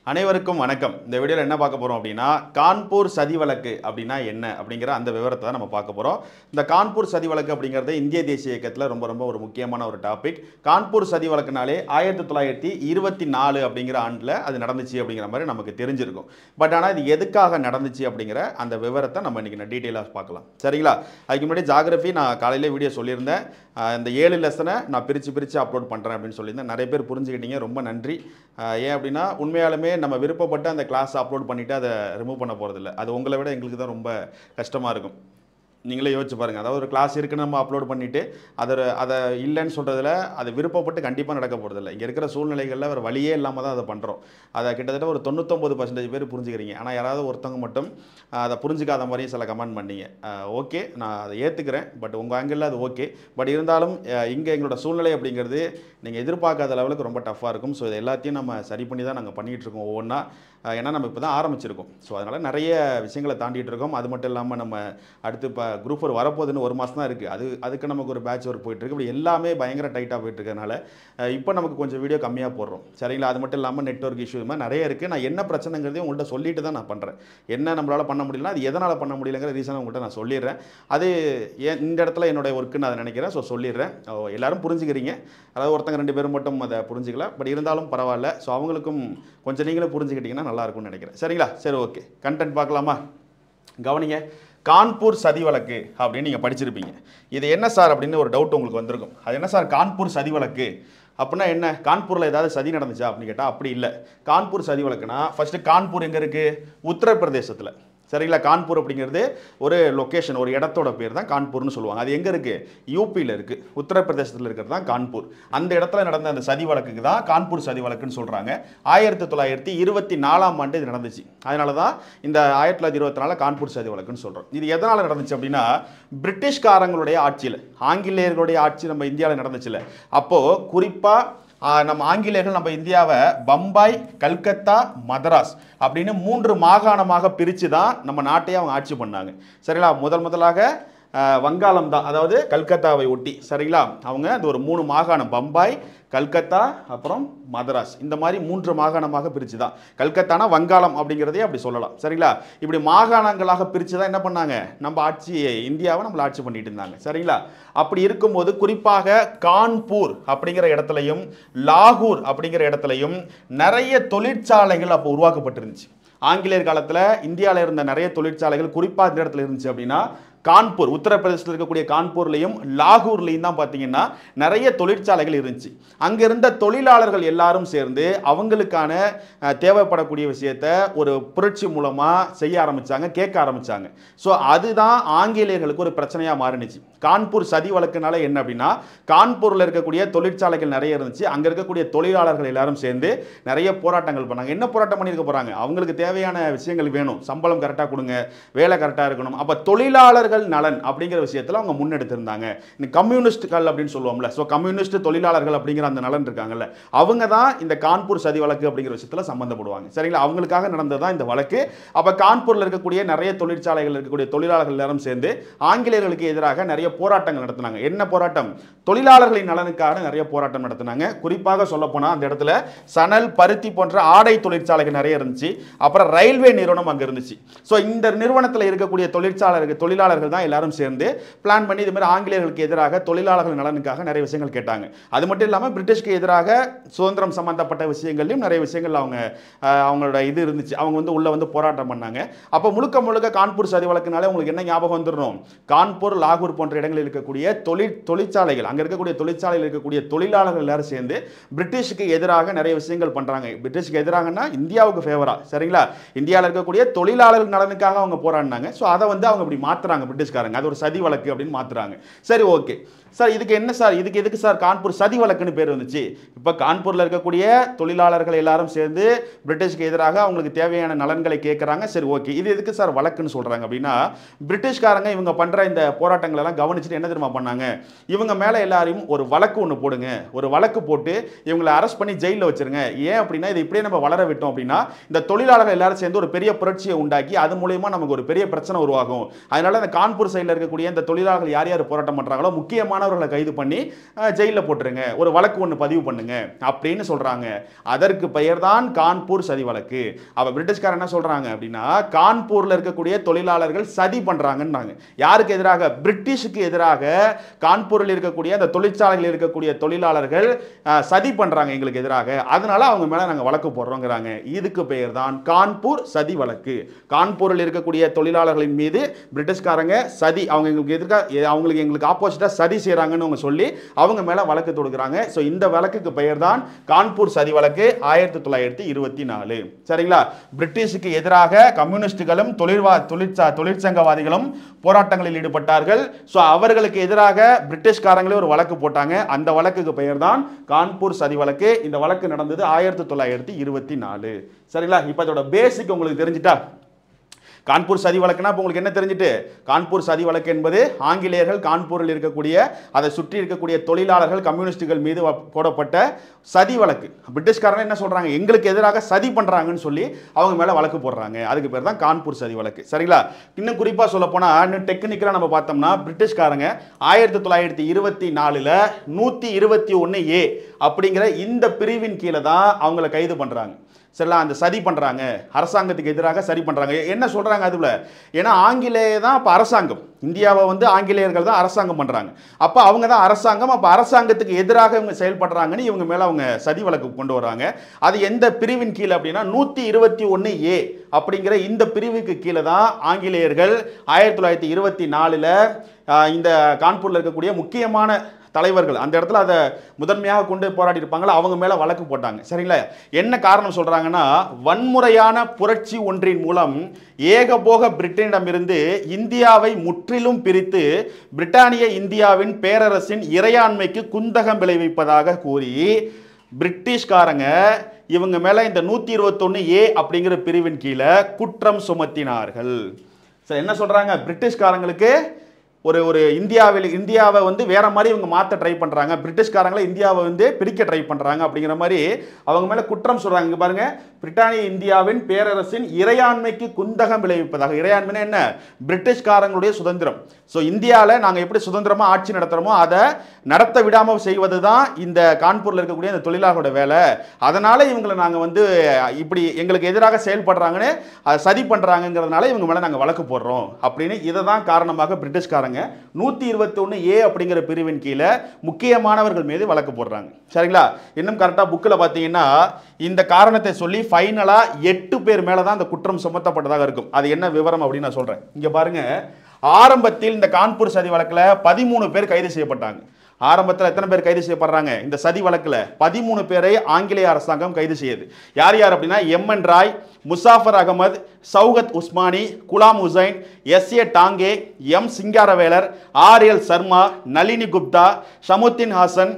அனைவருக்கும் வணக்கம். இந்த வீடியோவில் என்ன பார்க்க போகிறோம் அப்படின்னா, கான்பூர் சதி வழக்கு அப்படின்னா என்ன அப்படிங்கிற அந்த விவரத்தை தான் நம்ம பார்க்க போகிறோம். இந்த கான்பூர் சதி வழக்கு அப்படிங்கிறது இந்திய தேசிய இயக்கத்தில் ரொம்ப ஒரு முக்கியமான ஒரு டாபிக். கான்பூர் சதி வழக்குனாலே 1924 அப்படிங்கிற ஆண்டில் அது நடந்துச்சு அப்படிங்கிற மாதிரி நமக்கு தெரிஞ்சிருக்கும். பட் ஆனால் இது எதுக்காக நடந்துச்சு அப்படிங்கிற அந்த விவரத்தை நம்ம இன்றைக்கி டீட்டெயிலாக பார்க்கலாம். சரிங்களா? அதுக்கு முன்னாடி ஜாகிரஃபி நான் காலையிலே வீடியோ சொல்லியிருந்தேன். இந்த 7 லெசனை நான் பிரித்து அப்லோட் பண்ணுறேன் அப்படின்னு சொல்லியிருந்தேன். நிறைய பேர் புரிஞ்சுக்கிட்டீங்க, ரொம்ப நன்றி. ஏன் அப்படின்னா உண்மையாலுமே நம்ம விருப்பப்பட்டு அந்த கிளாஸ் அப்லோட் பண்ணிவிட்டு அதை ரிமூவ் பண்ண போகிறதில்ல. அது உங்களை விட எங்களுக்கு தான் ரொம்ப கஷ்டமாக இருக்கும். நீங்களே யோசிச்சு பாருங்கள். அதாவது ஒரு கிளாஸ் இருக்குன்னு நம்ம அப்லோட் பண்ணிவிட்டு அதை இல்லைன்னு சொல்கிறதுல அது விருப்பப்பட்டு கண்டிப்பாக நடக்க போகிறதில்ல. இங்கே இருக்கிற சூழ்நிலைகளில் ஒரு வழியே இல்லாமல் தான் அதை பண்ணுறோம். அதை கிட்டத்தட்ட ஒரு 99% பேர் புரிஞ்சுக்கிறீங்க. ஆனால் யாராவது ஒருத்தவங்க மட்டும் அதை புரிஞ்சிக்காத மாதிரியும் சில கமெண்ட் பண்ணீங்க. ஓகே, நான் அதை ஏற்றுக்கிறேன். பட் உங்கள் ஆங்கிளில் அது ஓகே. பட் இருந்தாலும் இங்கே எங்களோட சூழ்நிலை அப்படிங்கிறது நீங்கள் எதிர்பார்க்காத லெவலுக்கு ரொம்ப டஃப்பாக இருக்கும். ஸோ இது எல்லாத்தையும் நம்ம சரி பண்ணி தான் நாங்கள் பண்ணிகிட்ருக்கோம் ஒவ்வொன்றா. ஏன்னா நம்ம இப்போ தான் ஆரம்பிச்சிருக்கோம். ஸோ அதனால் நிறைய விஷயங்களை தாண்டிகிட்டு இருக்கோம். அது மட்டும் இல்லாமல் நம்ம அடுத்து இப்போ குரூப் 4 வரப்போகுதுன்னு 1 மாதம் தான் இருக்குது. அதுக்கு நமக்கு ஒரு பேட்ச் ஒர்க் போயிட்டுருக்கு. இப்படி எல்லாமே பயங்கர டைட்டாக போயிட்டுருக்கனால இப்போ நமக்கு கொஞ்சம் வீடியோ கம்மியாக போடுறோம். சரிங்களா? அது மட்டும் இல்லாமல் நெட்வொர்க் இஷ்யூ இது மாதிரி நிறைய இருக்குது. நான் என்ன பிரச்சனைங்கிறதையும் உங்கள்கிட்ட சொல்லிட்டு தான் நான் பண்ணுறேன். என்ன நம்மளால் பண்ண முடியலன்னா அது எதனால் பண்ண முடியலங்கிற ரீசனை உங்கள்கிட்ட நான் சொல்லிடுறேன். அது இந்த இடத்துல என்னுடைய ஒர்க்குன்னு அதை நினைக்கிறேன். ஸோ சொல்லிடுறேன். எல்லோரும் புரிஞ்சுக்கிறீங்க. அதாவது ஒருத்தங்க 2 பேரும் மட்டும் அதை புரிஞ்சிக்கல. பட் இருந்தாலும் பரவாயில்ல. ஸோ அவங்களுக்கும் கொஞ்சம் நீங்களும் புரிஞ்சுக்கிட்டிங்கன்னா நல்லாயிருக்கும்னு நினைக்கிறேன். சரிங்களா? சரி, ஓகே. கண்டென்ட் பார்க்கலாமா? கவனிங்க. கான்பூர் சதி வழக்கு அப்படின்னு நீங்கள் படிச்சிருப்பீங்க. இது என்ன சார் அப்படின்னு ஒரு டவுட் உங்களுக்கு வந்திருக்கும். அது என்ன சார் கான்பூர் சதி வழக்கு அப்படின்னா என்ன? கான்பூரில் ஏதாவது சதி நடந்துச்சா அப்படின்னு கேட்டால் அப்படி இல்லை. கான்பூர் சதி வழக்குனா ஃபஸ்ட்டு கான்பூர் எங்கே இருக்குது? உத்தரப்பிரதேசத்தில். சரிங்களா? கான்பூர் அப்படிங்கிறது ஒரு லொக்கேஷன், ஒரு இடத்தோட பேர் தான் கான்பூர்னு சொல்லுவாங்க. அது எங்கே இருக்குது? யூபியில் இருக்குது. உத்தரப்பிரதேசத்தில் இருக்கிறது தான் கான்பூர். அந்த இடத்துல நடந்த அந்த சதி வழக்குக்கு தான் கான்பூர் சதி வழக்குன்னு சொல்கிறாங்க. 1924ஆம் ஆண்டு இது நடந்துச்சு. அதனால தான் இந்த 1924 கான்பூர் சதி வழக்குன்னு சொல்கிறோம். இது எதனால் நடந்துச்சு அப்படின்னா, பிரிட்டிஷ்காரங்களுடைய ஆட்சியில், ஆங்கிலேயர்களுடைய ஆட்சி நம்ம இந்தியாவில் நடந்துச்சுல்ல, அப்போது குறிப்பாக நம்ம ஆங்கிலேயர்கள் நம்ம இந்தியாவை பம்பாய், கல்கத்தா, மதராஸ் அப்படின்னு 3 மாகாணமாக பிரித்து தான் நம்ம நாட்டையே அவங்க ஆட்சி பண்ணாங்க. சரிங்களா? முதலாக வங்காளம் தான், அதாவது கல்கத்தாவை ஒட்டி. சரிங்களா? அவங்க அது ஒரு 3 மாகாணம், பம்பாய், கல்கத்தா, அப்புறம் மதராஸ், இந்த மாதிரி 3 மாகாணமாக பிரித்து தான். கல்கத்தானா வங்காளம் அப்படிங்கிறதே அப்படி சொல்லலாம். சரிங்களா? இப்படி மாகாணங்களாக பிரித்து தான் என்ன பண்ணாங்க, நம்ம இந்தியாவை நம்மளை ஆட்சி பண்ணிட்டு இருந்தாங்க. சரிங்களா? அப்படி இருக்கும்போது குறிப்பாக கான்பூர் அப்படிங்கிற இடத்துலையும் லாகூர் அப்படிங்கிற இடத்துலையும் நிறைய தொழிற்சாலைகள் அப்போ உருவாக்கப்பட்டிருந்துச்சு. ஆங்கிலேயர் காலத்தில் இந்தியாவில் இருந்த நிறைய தொழிற்சாலைகள் குறிப்பாக இந்த இடத்துல இருந்துச்சு. அப்படின்னா கான்பூர், உத்தரப்பிரதேசத்தில் இருக்கக்கூடிய கான்பூர்லையும் லாகூர்லையும் தான் பார்த்தீங்கன்னா நிறைய தொழிற்சாலைகள் இருந்துச்சு. அங்கே இருந்த தொழிலாளர்கள் எல்லாரும் சேர்ந்து அவங்களுக்கான தேவைப்படக்கூடிய விஷயத்தை ஒரு புரட்சி மூலமாக செய்ய ஆரம்பித்தாங்க, கேட்க ஆரம்பித்தாங்க. ஸோ அதுதான் ஆங்கிலேயர்களுக்கு ஒரு பிரச்சனையாக மாறினுச்சு. கான்பூர் சதி வழக்குனால என்ன அப்படின்னா, கான்பூரில் இருக்கக்கூடிய தொழிற்சாலைகள் நிறைய இருந்துச்சு. அங்கே இருக்கக்கூடிய தொழிலாளர்கள் எல்லாரும் சேர்ந்து நிறைய போராட்டங்கள் பண்ணாங்க. என்ன போராட்டம் பண்ணியிருக்க போகிறாங்க? அவங்களுக்கு தேவையான விஷயங்கள் வேணும், சம்பளம் கரெக்டாக கொடுங்க, வேலை கரெக்டாக இருக்கணும். அப்போ தொழிலாளர்கள் நலன் அப்படிங்கிற விஷயத்தில் அவங்க முன்னெடுத்திருந்தாங்க. இந்த கம்யூனிஸ்டுகள் அப்படின்னு சொல்லுவோம்ல, ஸோ கம்யூனிஸ்ட் தொழிலாளர்கள் அப்படிங்கிற அந்த நலன் இருக்காங்கல்ல, அவங்க தான் இந்த கான்பூர் சதி வழக்கு அப்படிங்கிற விஷயத்தில் சம்பந்தப்படுவாங்க. சரிங்களா? அவங்களுக்காக நடந்ததான் இந்த வழக்கு. அப்போ கான்பூரில் இருக்கக்கூடிய நிறைய தொழிற்சாலைகள் இருக்கக்கூடிய தொழிலாளர்கள் எல்லாரும் சேர்ந்து ஆங்கிலேயர்களுக்கு எதிராக நிறைய போராட்டங்கள் நடத்தினாங்க. என்ன போராட்டம்? தொழிலாளர்களின் நலனுக்காக நிறைய போராட்டம் நடத்தினாங்க. குறிப்பாக சொல்லப்போனால் அந்த இடத்துல சணல், பருத்தி போன்ற ஆடை தொழிற்சாலைகள் நிறைய இருந்துச்சு. அப்புறம் ரயில்வே நிறுவனம் அங்கே இருந்துச்சு. ஸோ இந்த நிறுவனத்தில் இருக்கக்கூடிய தொழிலாளர்கள் தான் எல்லாரும் சேர்ந்து பிளான் பண்ணி இது மாதிரி ஆங்கிலேயர்களுக்கு எதிராக தொழிலாளர்கள் நலனுக்காக நிறைய விஷயங்கள் கேட்டாங்க. அது மட்டும் இல்லாமல் பிரிட்டிஷ்க்கு எதிராக சுதந்திரம் சம்பந்தப்பட்ட விஷயங்களையும் நிறைய விஷயங்கள் அவங்களோட இது இருந்துச்சு. அவங்க உள்ள போராட்டம் பண்ணாங்க. அப்போ முழுக்க கான்பூர் சதி வழக்குனாலே உங்களுக்கு என்ன ஞாபகம் வந்துடணும்? கான்பூர், லாகூர் போன்ற இடங்களில் இருக்கக்கூடிய தொழிற்சாலைகள், அங்கே இருக்கக்கூடிய தொழிற்சாலையில் இருக்கக்கூடிய தொழிலாளர்கள் எல்லாரும் சேர்ந்து பிரிட்டிஷுக்கு எதிராக நிறைய விஷயங்கள் பண்ணுறாங்க. பிரிட்டிஷ்க்கு எதிராகனா இந்தியாவுக்கு ஃபேவரா. சரிங்களா? இந்தியாவில் இருக்கக்கூடிய தொழிலாளர்கள் நலனுக்காக அவங்க போராடினாங்க. ஸோ அதை அவங்க இப்படி மாற்றுறாங்க பிரிட்டிஷ்காரங்க. அது ஒரு சதி வழக்கு அப்படின்னு மாற்றுறாங்க. சரி, ஓகே சார், இதுக்கு என்ன சார், இதுக்கு எதுக்கு சார் கான்பூர் சதி வழக்குன்னு பேர் வந்துச்சு? இப்போ கான்பூரில் இருக்கக்கூடிய தொழிலாளர்கள் எல்லாரும் சேர்ந்து பிரிட்டிஷ்க்கு எதிராக அவங்களுக்கு தேவையான நலன்களை கேட்குறாங்க. சரி, ஓகே, இது எதுக்கு சார் வழக்குன்னு சொல்கிறாங்க அப்படின்னா, பிரிட்டிஷ்காரங்க இவங்க பண்ணுற இந்த போராட்டங்கள் எல்லாம் கவனிச்சுட்டு என்ன தெரியுமா பண்ணாங்க? இவங்க மேலே எல்லாரையும் ஒரு வழக்கு ஒன்று போடுங்க, ஒரு வழக்கு போட்டு இவங்களை அரெஸ்ட் பண்ணி ஜெயிலில் வச்சிருங்க. ஏன் அப்படின்னா, இது இப்படியே நம்ம வளர விட்டோம் அப்படின்னா இந்த தொழிலாளர்கள் எல்லாரும் சேர்ந்து ஒரு பெரிய புரட்சியை உண்டாக்கி அது மூலயமா நமக்கு ஒரு பெரிய பிரச்சனை உருவாகும். அதனால இந்த கான்பூர் சைடில் இருக்கக்கூடிய இந்த தொழிலாளர்கள் யார் யார் போராட்டம் பண்ணுறாங்களோ முக்கியமான முக்கியமானவர்களை கைது பண்ணி ஜெயிலில் போட்டுருங்க, ஒரு வழக்கு ஒன்று பதிவு பண்ணுங்க அப்படின்னு சொல்றாங்க. அதற்கு பெயர் தான் கான்பூர் சதி வழக்கு. அப்ப பிரிட்டிஷ்காரர் என்ன சொல்றாங்க அப்படின்னா, கான்பூர்ல இருக்கக்கூடிய தொழிலாளர்கள் சதி பண்றாங்கன்னாங்க. யாருக்கு எதிராக? பிரிட்டிஷுக்கு எதிராக கான்பூரில் இருக்கக்கூடிய அந்த தொழிற்சாலைகளில் இருக்கக்கூடிய தொழிலாளர்கள் சதி பண்றாங்க எங்களுக்கு எதிராக, அதனால அவங்க மேல நாங்க வழக்கு போடுறோங்கிறாங்க. இதுக்கு பெயர் தான் கான்பூர் சதி வழக்கு. கான்பூரில் இருக்கக்கூடிய தொழிலாளர்களின் மீது பிரிட்டிஷ்காரங்க சதி, அவங்க எங்களுக்கு ஆப்போசிட்டா சதி செய்யறாங்கன்னு அவங்க சொல்லி அவங்க மேல வழக்கு தொடுக்கிறாங்க. சோ இந்த வழக்குக்கு பெயர் தான் கான்பூர் சதி வழக்கு 1924. சரிங்களா? பிரிட்டிஷுக்கு எதிராக கம்யூனிஸ்டுகளும் தொழிற்சங்கவாதிகளும் போராட்டங்களில் ஈடுபட்டார்கள். சோ அவர்களுக்கு எதிராக பிரிட்டிஷ்காரங்களே ஒரு வழக்கு போட்டாங்க. அந்த வழக்குக்கு பெயர் தான் கான்பூர் சதி வழக்கு. இந்த வழக்கு நடந்தது 1924. சரிங்களா? இப்ப இதோட பேசிக் உங்களுக்கு தெரிஞ்சிட்டா? கான்பூர் சதி வழக்குனா இப்போ உங்களுக்கு என்ன தெரிஞ்சிட்டு? கான்பூர் சதி வழக்கு என்பது ஆங்கிலேயர்கள் கான்பூரில் இருக்கக்கூடிய அதை சுற்றி இருக்கக்கூடிய தொழிலாளர்கள் கம்யூனிஸ்டுகள் மீது போடப்பட்ட சதி வழக்கு. பிரிட்டிஷ்காரங்க என்ன சொல்றாங்க? எங்களுக்கு எதிராக சதி பண்றாங்கன்னு சொல்லி அவங்க மேல வழக்கு போடுறாங்க. அதுக்கு பேர் தான் கான்பூர் சதி வழக்கு. சரிங்களா? இன்னும் குறிப்பா சொல்ல போனா, இன்னும் டெக்னிக்கலா நம்ம பார்த்தோம்னா, பிரிட்டிஷ்காரங்க 1924ல 121A அப்படிங்கிற இந்த பிரிவின் கீழே தான் அவங்களை கைது பண்றாங்க. சரிங்களா? அந்த சதி பண்றாங்க, அரசாங்கத்துக்கு எதிராக சதி பண்றாங்க. என்ன சொல்றாங்க அதுல? ஏன்னா ஆங்கிலேய தான் அப்ப அரசாங்கம், இந்தியாவை ஆங்கிலேயர்கள் தான் அரசாங்கம் பண்றாங்க. அப்ப அவங்க தான் அரசாங்கம், அப்ப அரசாங்கத்துக்கு எதிராக இவங்க செயல்படுறாங்கன்னு இவங்க மேல அவங்க சதி வழக்கு கொண்டு வராங்க. அது எந்த பிரிவின் கீழே அப்படின்னா 121A அப்படிங்கிற இந்த பிரிவுக்கு கீழே தான் ஆங்கிலேயர்கள் 1924ல இந்த கான்பூர்ல இருக்கக்கூடிய முக்கியமான தலைவர்கள், அந்த இடத்துல அதை முதன்மையாக கொண்டு போராடி இருப்பாங்களா, அவங்க மேல வழக்கு போட்டாங்க. சரிங்களா? என்ன காரணம் சொல்றாங்கன்னா, வன்முறையான புரட்சி ஒன்றின் மூலம் ஏகபோக பிரிட்டனிடமிருந்து இந்தியாவை முற்றிலும் பிரித்து பிரிட்டானிய இந்தியாவின் பேரரசின் இறையாண்மைக்கு குந்தகம் விளைவிப்பதாக கூறி பிரிட்டிஷ்காரங்க இவங்க மேல இந்த 121A அப்படிங்கிற பிரிவின் கீழே குற்றம் சுமத்தினார்கள். சரி, என்ன சொல்றாங்க? பிரிட்டிஷ்காரங்களுக்கு ஒரு இந்தியாவை வேற மாதிரி இவங்க மாற்ற ட்ரை பண்றாங்க, பிரிட்டிஷ்காரங்களை இந்தியாவை பிரிக்க ட்ரை பண்றாங்க அப்படிங்கிற மாதிரி அவங்க மேல குற்றம் சொல்றாங்க. இங்க பாருங்க, பிரிட்டானிய இந்தியாவின் பேரரசின் இறையாண்மைக்கு குந்தகம் விளைவிப்பதாக. இறையாண்மைனா என்ன? பிரிட்டிஷ்காரங்களுடைய சுதந்திரம். ஸோ இந்தியாவில் நாங்கள் எப்படி சுதந்திரமாக ஆட்சி நடத்துகிறோமோ அதை நடத்த விடாமல் செய்வது தான் இந்த கான்பூரில் இருக்கக்கூடிய இந்த தொழிலாளர்களோட வேலை. அதனால இவங்களை நாங்கள் இப்படி எங்களுக்கு எதிராக செயல்படுறாங்கன்னு அதை சதி பண்ணுறாங்கிறதுனால இவங்க மேலே நாங்கள் வழக்கு போடுறோம் அப்படின்னு இதை தான் காரணமாக பிரிட்டிஷ்காரங்க 121A அப்படிங்கிற பிரிவின் கீழே முக்கியமானவர்கள் மீது வழக்கு போடுறாங்க. சரிங்களா? இன்னும் கரெக்டாக புக்கில் பார்த்தீங்கன்னா இந்த காரணத்தை சொல்லி ஃபைனலாக 8 பேர் மேலே தான் அந்த குற்றம் சுமத்தப்பட்டதாக இருக்கும். அது என்ன விவரம் அப்படின்னு நான் சொல்கிறேன். இங்கே பாருங்க, ஆரம்பத்தில் இந்த கான்பூர் சதி வழக்கில் 13 பேர் கைது செய்யப்பட்டாங்க. ஆரம்பத்தில் எத்தனை பேர் கைது செய்யப்படுறாங்க? இந்த சதி வழக்கில் 13 பேரை ஆங்கிலேய அரசாங்கம் கைது செய்யுது. யார் யார் அப்படின்னா, MN Roy, Muzaffar Ahmed, Shaukat Usmani, Ghulam Hussain, SA Dange, M Singaravelar, RL Sharma, Nalini Gupta, Shamsuddin Hasan,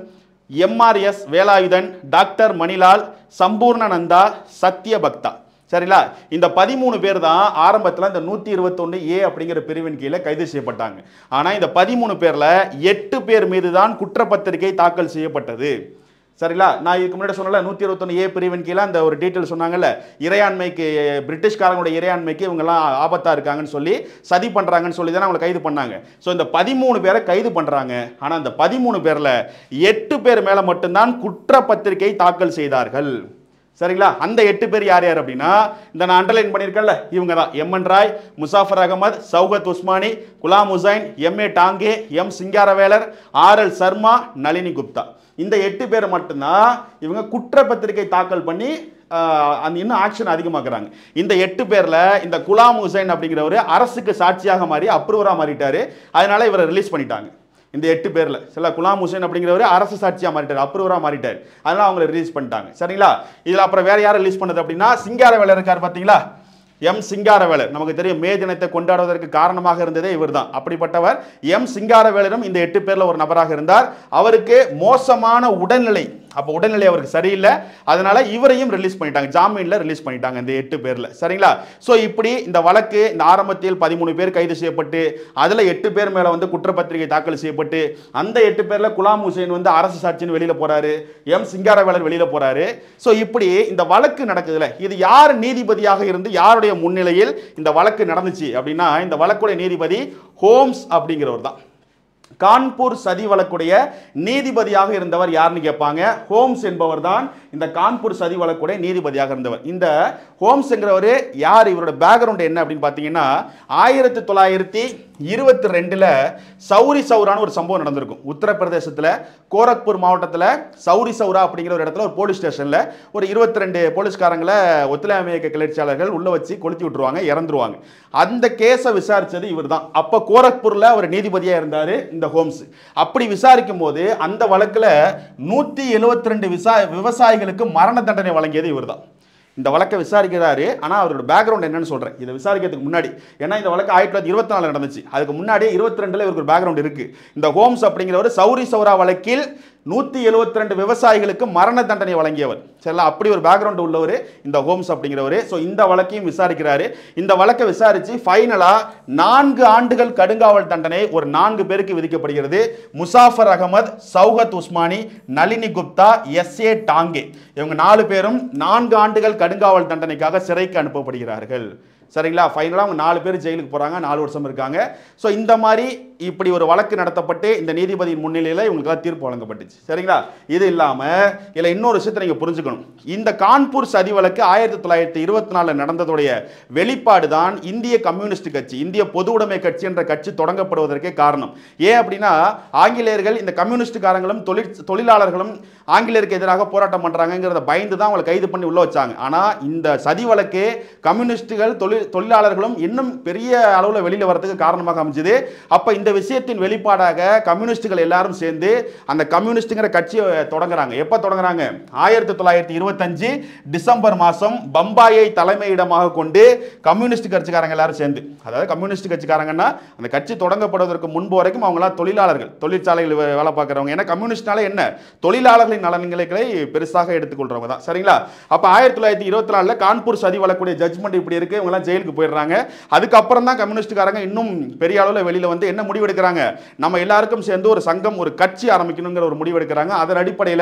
MRS Velayudhan, doctor Manilal, Sampurnananda, Satya Bhakta. சரிங்களா? இந்த 13 பேர் தான் ஆரம்பத்தில் இந்த 121A அப்படிங்கிற பிரிவின் கீழே கைது செய்யப்பட்டாங்க. ஆனால் இந்த 13 பேர்ல 8 பேர் மீது தான் குற்றப்பத்திரிகை தாக்கல் செய்யப்பட்டது. சரிங்களா? நான் இதுக்கு முன்னாடி சொன்னல 121A பிரிவின் கீழே அந்த ஒரு டீட்டெயில் சொன்னாங்கல்ல, இறையாண்மைக்கு பிரிட்டிஷ்காரங்களுடைய இறையாண்மைக்கு இவங்கெல்லாம் ஆபத்தா இருக்காங்கன்னு சொல்லி சதி பண்றாங்கன்னு சொல்லி தான் அவங்களை கைது பண்ணாங்க. ஸோ இந்த 13 பேரை கைது பண்றாங்க. ஆனால் அந்த 13 பேர்ல 8 பேர் மேல மட்டும்தான் குற்றப்பத்திரிகை தாக்கல் செய்தார்கள். சரிங்களா? அந்த 8 பேர் யார் யார் அப்படின்னா, இந்த நான் அண்டர்லைன் பண்ணியிருக்கேன்ல, இவங்க தான் MN Roy, Muzaffar Ahmed, Shaukat Usmani, Ghulam Hussain, MA Dange, M Singaravelar, RL Sharma, Nalini Gupta. இந்த 8 பேர் மட்டும்தான் இவங்க குற்றப்பத்திரிகை தாக்கல் பண்ணி இன்னும் ஆக்ஷன் அதிகமாக்குறாங்க. இந்த 8 பேர்ல இந்த குலாம் ஹுசைன் அப்படிங்கிறவர் அரசுக்கு சாட்சியாக மாறி அப்ரூவரா மாறிட்டாரு. அதனால இவரை ரிலீஸ் பண்ணிட்டாங்க. இந்த 8 பேர்ல சில குலாம் ஹுசைன் அப்படிங்கிறவர் அரசு சாட்சியா மாறிட்டார், அப்ரூவரா மாறிட்டார். அதனால அவங்களை ரிலீஸ் பண்ணிட்டாங்க. சரிங்களா? இதுல அப்புறம் வேற யாரை ரிலீஸ் பண்ணது அப்படின்னா, சிங்காரவேலர் இருக்கார் பாத்தீங்களா, M சிங்காரவேலர். நமக்கு தெரியும் மே தினத்தை கொண்டாடுவதற்கு காரணமாக இருந்ததே இவர் தான். அப்படிப்பட்டவர் M சிங்காரவேலரும் இந்த 8 பேர்ல ஒரு நபராக இருந்தார். அவருக்கு மோசமான உடல்நிலை, அப்போ உடல்நிலை அவருக்கு சரியில்லை, அதனால இவரையும் ரிலீஸ் பண்ணிட்டாங்க, ஜாமீன்ல ரிலீஸ் பண்ணிட்டாங்க இந்த 8 பேர்ல. சரிங்களா? சோ இப்படி இந்த வழக்கு இந்த ஆரம்பத்தில் 13 பேர் கைது செய்யப்பட்டு அதுல 8 பேர் மேல குற்றப்பத்திரிகை தாக்கல் செய்யப்பட்டு அந்த 8 பேர்ல குலாம் ஹுசைன் அரசு சாட்சின்னு வெளியில போறாரு, M சிங்காரவேலர் வெளியில போறாரு. சோ இப்படி இந்த வழக்கு நடக்குதுல, இது யார் நீதிபதியாக இருந்து யாருடைய முன்னிலையில் இந்த வழக்கு நடந்துச்சு அப்படின்னா, இந்த வழக்குடைய நீதிபதி ஹோம்ஸ் அப்படிங்கிறவர் தான். கான்பூர் சதி வழக்குடைய நீதிபதியாக இருந்தவர் யாருன்னு கேட்பாங்க. ஹோம்ஸ் என்பவர் தான் இந்த கான்பூர் சதி வழக்குடைய நீதிபதியாக இருந்தவர். இந்த ஹோம்ஸ் என்கிறவர் யார், இவரோட பேக்ரவுண்ட் என்ன அப்படின்னு பார்த்தீங்கன்னா 1922ல் சௌரி சௌரான ஒரு சம்பவம் நடந்திருக்கும். உத்தரப்பிரதேசத்தில் கோரக்பூர் மாவட்டத்தில் சௌரி சௌரா அப்படிங்கிற ஒரு இடத்துல ஒரு போலீஸ் ஸ்டேஷனில் ஒரு 22 போலீஸ்காரங்களை ஒத்துழையாமை இயக்க கிளர்ச்சியாளர்கள் உள்ள வச்சு கொளுத்தி விட்டுருவாங்க, இறந்துருவாங்க. அந்த கேஸை விசாரிச்சது இவர் தான். அப்போ கோரக்பூரில் ஒரு நீதிபதியாக இருந்தார் இந்த ஹோம்ஸ். அப்படி விசாரிக்கும் போது அந்த வழக்கில் 172 விவசாயிகளுக்கு மரண தண்டனை வழங்கியது இவர் தான். இந்த வழக்கை விசாரிக்கிறாரு. ஆனால் அவரோட பேக்ரவுண்ட் என்னன்னு சொல்கிறேன், இதை விசாரிக்கிறதுக்கு முன்னாடி. ஏன்னா இந்த வழக்கு 1924 நடந்துச்சு, அதுக்கு முன்னாடி 22ல் இவருக்கு ஒரு பேக்ரவுண்ட் இருக்கு. இந்த ஹோம்ஸ் அப்படிங்கிறவர் சௌரி சௌரா வழக்கில் 172 விவசாயிகளுக்கு மரண தண்டனை வழங்கியவர். சரிங்களா, அப்படி ஒரு பேக்ரவுண்ட் உள்ளவர் இந்த ஹோம்ஸ் அப்படிங்கிறவர். ஸோ இந்த வழக்கையும் விசாரிக்கிறாரு. இந்த வழக்கை விசாரிச்சு ஃபைனலாக 4 ஆண்டுகள் கடுங்காவல் தண்டனை ஒரு 4 பேருக்கு விதிக்கப்படுகிறது. முசாஃபர் அகமது, சௌகத் உஸ்மானி, நளினி குப்தா, எஸ்ஏ டாங்கே, இவங்க 4 பேரும் 4 ஆண்டுகள் கடுங்காவல் தண்டனைக்காக சிறைக்கு அனுப்பப்படுகிறார்கள். சரிங்களா, ஃபைனலாக அவங்க 4 பேர் ஜெயிலுக்கு போகிறாங்க, 4 வருஷம் இருக்காங்க. ஸோ இந்த மாதிரி இப்படி ஒரு வழக்கு நடத்தப்பட்டு இந்த நீதிபதியின் முன்னிலையில் இவங்களுக்கெல்லாம் தீர்ப்பு வழங்கப்பட்டுச்சு. சரிங்களா, இது இல்லாமல் இதில் இன்னொரு விஷயத்தை நீங்கள் புரிஞ்சுக்கணும். இந்த கான்பூர் சதி வழக்கு 1924 நடந்ததுடைய வெளிப்பாடு தான் இந்திய கம்யூனிஸ்ட் கட்சி, இந்திய பொது உடைமை கட்சி என்ற கட்சி தொடங்கப்படுவதற்கே காரணம். ஏன் அப்படின்னா ஆங்கிலேயர்கள் இந்த கம்யூனிஸ்டுக்காரங்களும் தொழிலாளர்களும் ஆங்கிலேயருக்கு எதிராக போராட்டம் பண்ணுறாங்கிறத பயந்து தான் அவங்களை கைது பண்ணி உள்ள வச்சாங்க. ஆனால் இந்த சதி வழக்கு கம்யூனிஸ்டுகள் தொழிலாளர்களும் இன்னும் பெரிய அளவில் வெளியில் வரதுக்கு காரணமாக அமைஞ்சது. அப்போ இந்த விஷயத்தின் வெளிப்பாடாக கம்யூனிஸ்டுகள் எல்லாரும் சேர்ந்து அந்த கம்யூனிஸ்டுங்கிற கட்சியை தொடங்குறாங்க. எப்போ தொடங்குறாங்க? 1925 டிசம்பர் மாதம் பம்பாயை தலைமையிடமாக கொண்டு கம்யூனிஸ்ட் கட்சிக்காரங்க எல்லாரும் சேர்ந்து, அதாவது கம்யூனிஸ்ட் கட்சிக்காரங்கன்னா அந்த கட்சி தொடங்கப்படுவதற்கு முன்பு வரைக்கும் அவங்களாம் தொழிலாளர்கள், தொழிற்சாலைகள் வேலை பார்க்குறவங்க. ஏன்னா கம்யூனிஸ்ட்னால என்ன, தொழிலாளர்களின் நலன்களை பெருசாக எடுத்துக்கொள்றவங்க தான். சரிங்களா, அப்போ 1924 கான்பூர் சதி வழக்குடைய ஜட்ஜ்மெண்ட் இப்படி இருக்கு, இவங்கெல்லாம் ஜெயிலுக்கு போயிடுறாங்க. அதுக்கப்புறம் தான் கம்யூனிஸ்ட்காரங்க இன்னும் பெரிய அளவில் வெளியில் வந்து என்ன முடிவெடுக்கிறாங்க, நம்ம எல்லாருக்கும் சேர்ந்து ஒரு சங்கம், ஒரு கட்சி ஆரம்பிக்கணுங்கிற ஒரு முடிவெடுக்கிறாங்க. அதன் அடிப்படையில்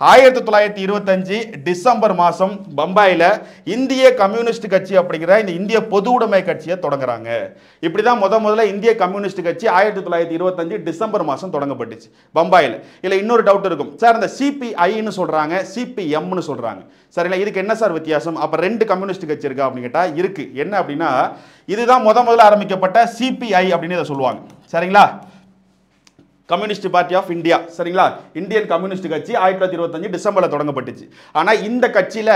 1925 டிசம்பர் மாதம் பம்பாயில் இந்திய கம்யூனிஸ்ட் கட்சி அப்படிங்கிற இந்த இந்திய பொது உடைமை கட்சியை தொடங்குறாங்க. இப்படிதான் முதல்ல இந்திய கம்யூனிஸ்ட் கட்சி 1925 டிசம்பர் மாதம் தொடங்கப்பட்டுச்சு பம்பாயில். இல்லை இன்னொரு டவுட் இருக்கும் சார், இந்த சிபிஐன்னு சொல்றாங்க, சிபிஎம்னு சொல்றாங்க. சரிங்களா, இதுக்கு என்ன சார் வித்தியாசம்? அப்ப 2 கம்யூனிஸ்ட் கட்சி இருக்கா அப்படின்னு கேட்டா இருக்கு. என்ன அப்படின்னா இதுதான் முதல்ல ஆரம்பிக்கப்பட்ட சிபிஐ அப்படின்னு இதை சொல்லுவாங்க. சரிங்களா, கம்யூனிஸ்ட் பார்ட்டி ஆஃப் இந்தியா. சரிங்களா, இந்தியன் கம்யூனிஸ்ட் கட்சி 1925 டிசம்பர்ல தொடங்கப்பட்டுச்சு. ஆனால் இந்த கட்சியில்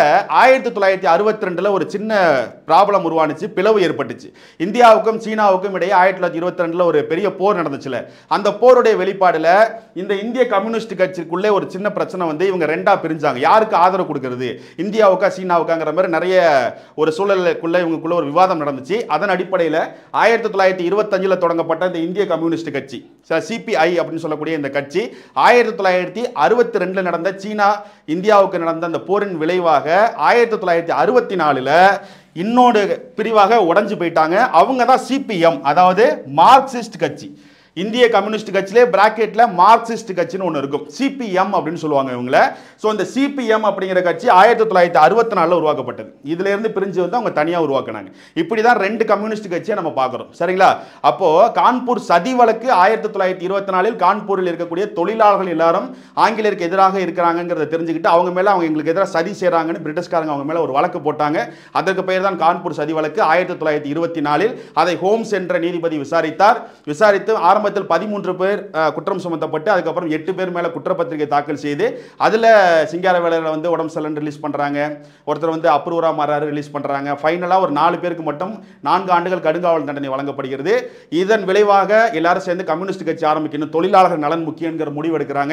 1962 ஒரு சின்ன ப்ராப்ளம் உருவானுச்சு, பிளவு ஏற்பட்டுச்சு. இந்தியாவுக்கும் சீனாவுக்கும் இடையே 1922 ஒரு பெரிய போர் நடந்துச்சுல, அந்த போருடைய வெளிப்பாடுல இந்த இந்திய கம்யூனிஸ்ட் கட்சிக்குள்ளே ஒரு சின்ன பிரச்சனை வந்து இவங்க 2ஆ பிரிஞ்சாங்க. யாருக்கு ஆதரவு கொடுக்கிறது, இந்தியாவுக்கா சீனாவுக்காங்கிற மாதிரி நிறைய ஒரு சூழலுக்குள்ள இவங்களுக்குள்ள ஒரு விவாதம் நடந்துச்சு. அதன் அடிப்படையில் 1925 தொடங்கப்பட்ட இந்த இந்திய கம்யூனிஸ்ட் கட்சி சிபிஐ அப்படின்னு சொல்லக்கூடிய இந்த கட்சி 1962 நடந்த சீனா இந்தியாவுக்கு நடந்த அந்த போரின் விளைவாக 1964 இன்னொரு பிரிவாக உடைஞ்சு போயிட்டாங்க. அவங்க தான் சிபிஎம், அதாவது மார்க்சிஸ்ட் கட்சி. இந்திய கம்யூனிஸ்ட் கட்சியிலே பிராக்கெட்ல மார்க்சிஸ்ட் கட்சின்னு ஒன்று இருக்கும், சிபிஎம் அப்படின்னு சொல்லுவாங்க இவங்கள. ஸோ இந்த சிபிஎம் அப்படிங்கிற கட்சி 1964 உருவாக்கப்பட்டது. இதுல இருந்து பிரிஞ்சு வந்து அவங்க தனியாக உருவாக்குனாங்க. இப்படி தான் 2 கம்யூனிஸ்ட் கட்சியை நம்ம பார்க்குறோம். சரிங்களா, அப்போ கான்பூர் சதி வழக்கு 1924 கான்பூரில் இருக்கக்கூடிய தொழிலாளர்கள் எல்லாரும் ஆங்கிலேயருக்கு எதிராக இருக்கிறாங்கிறத தெரிஞ்சுக்கிட்டு அவங்க மேல அவங்க எங்களுக்கு எதிராக சதி செய்கிறாங்கன்னு பிரிட்டிஷ்காரங்க அவங்க மேல ஒரு வழக்கு போட்டாங்க. அதற்கு பெயர் தான் கான்பூர் சதி வழக்கு. 1924 அதை ஹோம்ஸ் என்ற நீதிபதி விசாரித்தார். விசாரித்து ஆரம்ப 13 பேர் குற்றம் சுமத்தப்பட்டு அதுக்கப்புறம் 8 பேர் மேல குற்றப்பத்திரிகை தாக்கல் செய்து அதுல சிங்காரவேலரை வந்து உடம்பு சரியில்லைன்னு ரிலீஸ் பண்றாங்க, ஒருத்தர் வந்து அப்ரூவரா மாறாரு ரிலீஸ் பண்றாங்க. ஃபைனலா ஒரு 4 பேருக்கு மட்டும் 4 ஆண்டுகள் கடுங்காவல் தண்டனை வழங்கப்படுகிறது. இதன் விளைவாக எல்லாரும் சேர்ந்து கம்யூனிஸ்ட் கட்சி ஆரம்பிக்கணும், தொழிலாளர்கள் நலன் முக்கியங்கிற முடிவு எடுக்கிறாங்க.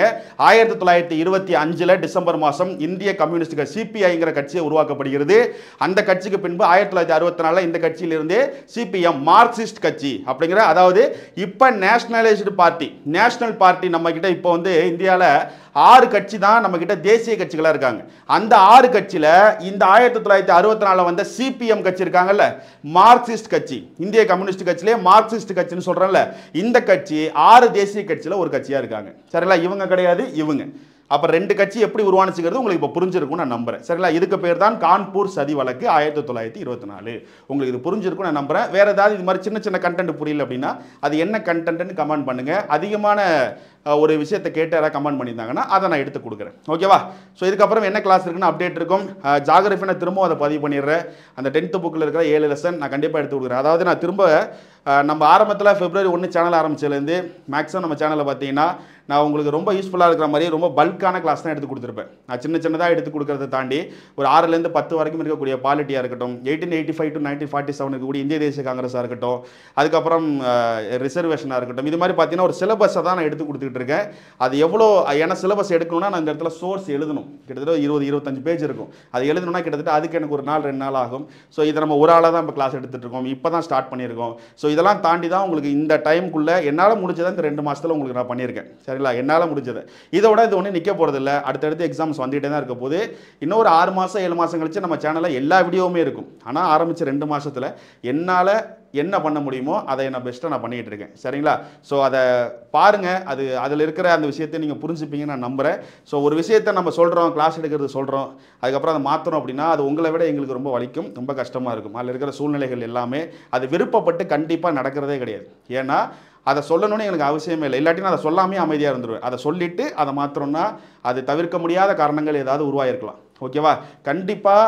1925 டிசம்பர் மாதம் இந்திய கம்யூனிஸ்ட் கட்சி சிபிஐங்கிற கட்சியை உருவாக்கப்படுகிறது. அந்த கட்சிக்கு பின்பு 1964 இந்த கட்சியிலிருந்து சிபிஎம் மார்க்சிஸ்ட் கட்சி அப்படிங்கிற, அதாவது இப்ப நேஷனலைஸ்டு பார்ட்டி, நேஷனல் பார்ட்டி நம்ம கிட்ட இப்போ வந்து இந்தியாவில் 6 கட்சி தான் நம்ம கிட்ட தேசிய கட்சிகளா இருக்காங்க. அந்த 6 கட்சியில இந்த 1964 வந்த சிபிஎம் கட்சி இருக்காங்கல்ல, மார்க்சிஸ்ட் கட்சி, இந்திய கம்யூனிஸ்ட் கட்சியிலே மார்க்சிஸ்ட் கட்சின்னு சொல்றேன்ல, இந்த கட்சி 6 தேசிய கட்சியில ஒரு கட்சியா இருக்காங்க. சரிங்களா, இவங்க கிடையாது, இவங்க அப்போ 2 கட்சி எப்படி உருவானுச்சுங்கிறது உங்களுக்கு இப்போ புரிஞ்சிருக்கும் நான் நம்புறேன். சரிங்களா? இதுக்கு பேர் தான் கான்பூர் சதி வழக்கு 1924. உங்களுக்கு இது புரிஞ்சிருக்கும் நான் நம்புறேன். வேற ஏதாவது இது மாதிரி சின்ன சின்ன கண்டென்ட் புரியல அப்படின்னா அது என்ன கண்டென்ட்னு கமெண்ட் பண்ணுங்க. அதிகமான ஒரு விஷயத்தை கேட்டு யாராவது கமெண்ட் பண்ணியிருந்தாங்கன்னா அதை நான் எடுத்து கொடுக்குறேன். ஓகேவா? ஸோ இதுக்கப்புறம் என்ன கிளாஸ் இருக்குன்னு அப்டேட் இருக்கும். ஜாகிரஃபி நான் திரும்ப அதை பதிவு பண்ணிடுறேன். அந்த 10th புக்கில் இருக்கிற 7 லெசன் நான் கண்டிப்பாக எடுத்து கொடுக்குறேன். அதாவது நான் திரும்ப நம்ம ஆரம்பத்தில் February 1 சேனல் ஆரம்பிச்சதுலேருந்து மேக்ஸிமம் நம்ம சேனலில் பார்த்தீங்கன்னா நான் உங்களுக்கு ரொம்ப யூஸ்ஃபுல்லாக இருக்கிற மாதிரி ரொம்ப பல்கான கிளாஸ் தான் எடுத்து கொடுத்துருப்பேன். நான் சின்ன சின்னதாக எடுத்து கொடுக்கறத தாண்டி ஒரு 6லேருந்து 10 வரைக்கும் இருக்கக்கூடிய பாலிட்டியாக இருக்கட்டும், 1885 to 1947 இருக்கக்கூடிய இந்திய தேசிய காங்கிரஸாக இருக்கட்டும், அதுக்கப்புறம் ரிசர்வேஷனாக இருக்கட்டும், இது மாதிரி பார்த்தீங்கன்னா ஒரு சிலபஸை தான் நான் எடுத்து கொடுத்துக்கிட்டு இருக்கேன். அது எவ்வளோ ஏன்னா சிலபஸ் எடுக்கணும்னா நான் இந்த இடத்துல சோர்ஸ் எழுதணும். கிட்டத்தட்ட 20-25 பேஜ் இருக்கும். அது எழுதணும்னா கிட்டத்தட்ட அதுக்கு எனக்கு ஒரு நாள் 2 நாள் ஆகும். ஸோ இதை நம்ம ஒரு ஆளாக தான் இப்போ கிளாஸ் எடுத்துகிட்டு இருக்கோம். இப்போ தான் ஸ்டார்ட் பண்ணியிருக்கோம். ஸோ இதெல்லாம் தாண்டி தான் உங்களுக்கு இந்த டைமுக்குள்ளே என்னால் முடிஞ்சதை இந்த 2 மாதத்தில் உங்களுக்கு நான் பண்ணியிருக்கேன். சரிங்களா? என்னால் முடிஞ்சதை இதோட இது ஒன்றும் நிற்க போகிறதில்ல. அடுத்தடுத்து எக்ஸாம்ஸ் வந்துகிட்டே தான் இருக்க போது. இன்னும் ஒரு 6 மாதம் 7 மாதம் கழிச்சு நம்ம சேனலில் எல்லா வீடியோவுமே இருக்கும். ஆனால் ஆரம்பித்த 2 மாதத்தில் என்னால் என்ன பண்ண முடியுமோ அதை நான் பெஸ்ட்டாக நான் பண்ணிகிட்டு இருக்கேன். சரிங்களா? ஸோ அதை பாருங்கள். அதில் இருக்கிற அந்த விஷயத்தை நீங்கள் புரிஞ்சுப்பீங்கன்னு நான் நம்புகிறேன். ஸோ ஒரு விஷயத்தை நம்ம சொல்கிறோம், கிளாஸ் எடுக்கிறது சொல்கிறோம், அதுக்கப்புறம் அதை மாற்றணும் அப்படின்னா அது உங்களை விட எங்களுக்கு ரொம்ப வலிக்கும், ரொம்ப கஷ்டமாக இருக்கும். அதில் இருக்கிற சூழ்நிலைகள் எல்லாமே அது விருப்பப்பட்டு கண்டிப்பாக நடக்கிறதே கிடையாது. ஏன்னா அதை சொல்லணும்னு எனக்கு அவசியமே இல்லை. இல்லாட்டி நான் அதை சொல்லாமே அமைதியாக இருந்துருவேன். அதை சொல்லிவிட்டு அதை மாற்றணும்னா அது தவிர்க்க முடியாத காரணங்கள் ஏதாவது உருவாயிருக்கலாம். ஓகேவா? கண்டிப்பாக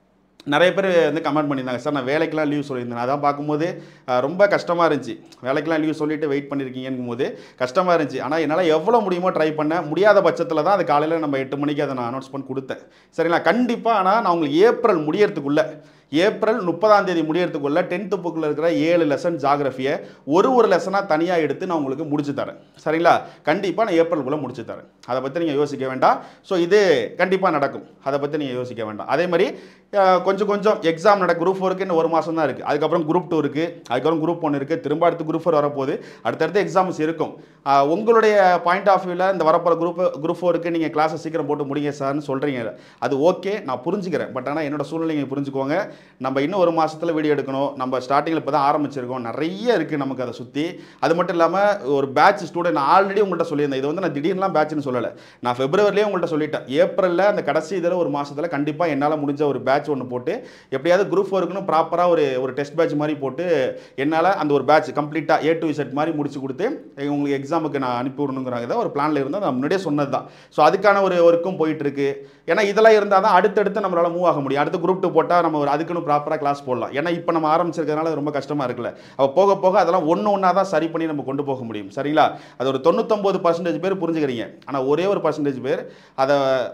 நிறைய பேர் வந்து கமெண்ட் பண்ணியிருந்தாங்க, சார் நான் வேலைக்கெலாம் லீவ் சொல்லியிருந்தேன். அதான் பார்க்கும்போது ரொம்ப கஷ்டமாக இருந்துச்சு. வேலைக்கெலாம் லீவ் சொல்லிவிட்டு வெயிட் பண்ணியிருக்கீங்கன்னு போது கஷ்டமாக இருந்துச்சு. ஆனால் என்னால் எவ்வளோ முடியுமோ ட்ரை பண்ண முடியாத பட்சத்தில் தான் அது காலையில் நம்ம 8 மணிக்கு அதை நான் அனௌன்ஸ்மெண்ட் கொடுத்தேன். சரிங்களா? கண்டிப்பாக. ஆனால் நான் உங்களுக்கு ஏப்ரல் முடியறதுக்குள்ளே ஏப்ரல் 30ஆம் தேதி முடியறதுக்குள்ள 10th புக்கில் இருக்கிற 7 லெசன் ஜாகிரஃபியை ஒரு லெசனாக தனியாக எடுத்து நான் உங்களுக்கு முடிச்சு தரேன். சரிங்களா? கண்டிப்பாக நான் ஏப்ரலுக்குள்ளே முடிச்சு தரேன். அதை பற்றி நீங்கள் யோசிக்க வேண்டாம். ஸோ இது கண்டிப்பாக நடக்கும். அதை பற்றி நீங்கள் யோசிக்க வேண்டாம். அதே மாதிரி கொஞ்சம் எக்ஸாம் குரூப் 4க்கு இன்னும் 1 மாதம் தான் இருக்குது. அதுக்கப்புறம் குரூப் 2 இருக்குது, அதுக்கப்புறம் குரூப் 1 இருக்குது, திரும்ப அடுத்து குரூப் 4 வரப்போகுது. அடுத்தடுத்து எக்ஸாம்ஸ் இருக்கும். உங்களுடைய பாயிண்ட் ஆஃப் வியூவில் இந்த வரப்போகிற குரூப் 4க்கு நீங்கள் கிளாஸை சீக்கிரம் போட்டு முடிங்க சார்னு சொல்கிறீங்க. அது ஓகே, நான் புரிஞ்சுக்கிறேன். பட் ஆனால் என்னோட சூழ்நிலையை புரிஞ்சுக்கோங்க. நம்ம இன்னும் 1 மாதத்தில் வீடியோ எடுக்கணும். நம்ம ஸ்டார்டிங்கில் இப்போ தான் ஆரம்பிச்சிருக்கோம். நிறைய இருக்குது நமக்கு அதை சுற்றி. அது மட்டும் இல்லாமல் ஒரு பேட்ச் ஸ்டூடெண்ட் நான் ஆல்ரெடி உங்கள்கிட்ட சொல்லியிருந்தேன். இது வந்து நான் திடீர்னுலாம் பேட்ச்னு சொல்லலை. நான் Februaryலேயே உங்கள்கிட்ட சொல்லிட்டேன். ஏப்ரலில் அந்த கடைசி இதில் 1 மாதத்தில் கண்டிப்பாக என்னால் முடிஞ்ச ஒரு பேட்ச் ஒன்று போட்டு எப்படியாவது குரூப் 4க்குன்னு ப்ராப்பராக ஒரு டெஸ்ட் பேட்ச் மாதிரி போட்டு என்னால் அந்த ஒரு பேட்ச் கம்ப்ளீட்டாக A to Z மாதிரி முடிச்சு கொடுத்து உங்களுக்கு எக்ஸாமுக்கு நான் அனுப்பி விடணுங்கிறாங்க ஒரு பிளானில் இருந்தால் நான் முன்னாடியே சொன்னது தான். ஸோ அதுக்கான ஒரு ஒர்க்கும் போயிட்டுருக்கு. ஏன்னா இதெல்லாம் இருந்தால் தான் அடுத்தடுத்து நம்மளால் மூவ் ஆக முடியும். அடுத்து குரூப் 2 போட்டால் நம்ம அதுக்குன்னு ப்ராப்பராக கிளாஸ் போடலாம். ஏன்னா இப்போ நம்ம ஆரம்பிச்சிருக்கிறதுனால ரொம்ப கஷ்டமாக இருக்குல்ல. அப்போ போக போக அதெல்லாம் ஒன்றா தான் சரி பண்ணி நம்ம கொண்டு போக முடியும். சரிங்களா? அது ஒரு 99% பேர் புரிஞ்சுக்கிறீங்க. ஆனால் ஒரே ஒரு % பேர் அதை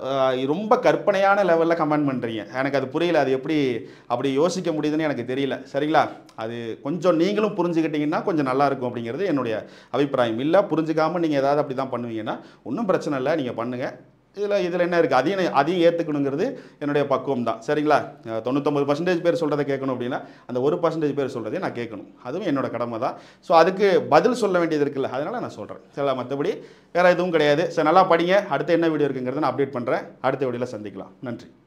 ரொம்ப கற்பனையான லெவலில் கமெண்ட் பண்ணுறீங்க. எனக்கு அது புரியல. அது எப்படி அப்படி யோசிக்க முடியுதுன்னு எனக்கு தெரியல. சரிங்களா? அது கொஞ்சம் நீங்களும் புரிஞ்சுக்கிட்டீங்கன்னா கொஞ்சம் நல்லாயிருக்கும் அப்படிங்கிறது என்னுடைய அபிப்பிராயம். இல்லை புரிஞ்சுக்காமல் நீங்கள் ஏதாவது அப்படி தான் பண்ணுவீங்கன்னா ஒன்றும் பிரச்சனை இல்லை, நீங்கள் பண்ணுங்கள். இதில் என்ன இருக்குது, அதையும் ஏற்றுக்கணுங்கிறது என்னுடைய பக்குவம் தான். சரிங்களா? 99% பேர் சொல்கிறத கேட்கணும் அப்படின்னா அந்த 1% பேர் சொல்கிறதே நான் கேட்கணும். அதுவும் என்னோட கடமை தான். ஸோ அதுக்கு பதில் சொல்ல வேண்டியது இருக்குல்ல, அதனால் நான் சொல்கிறேன். சரிங்களா? மற்றபடி வேறு எதுவும் கிடையாது. சரி, நல்லா படிங்க. அடுத்து என்ன வீடியோ இருக்குங்கிறத நான் அப்டேட் பண்ணுறேன். அடுத்த வீடியோவில் சந்திக்கலாம். நன்றி.